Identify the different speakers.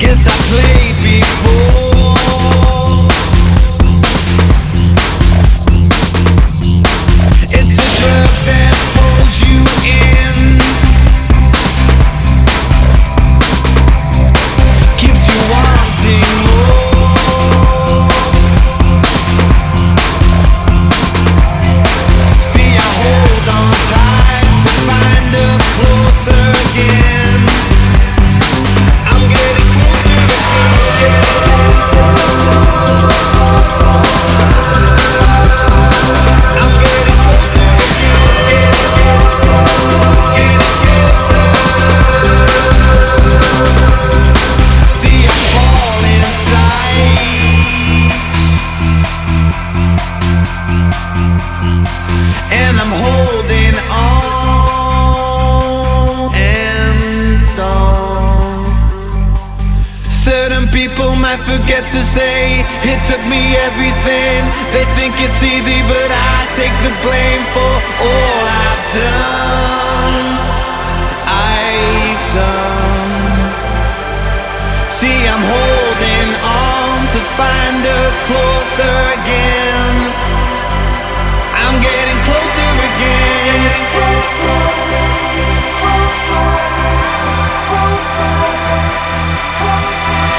Speaker 1: Guess I played before. It's a drug that pulls you in, keeps you wanting more. See, I hold on tight to find us closer again. I'm getting closer again. I'm getting closer again. Getting closer. See, I fall inside, and I'm holding on and on. Certain people might forget to say it took me everything. They think it's easy, but I take the blame for all I've done. I've done. See, I'm holding on to find us closer again. I'm getting closer again. Getting closer, closer, closer, closer.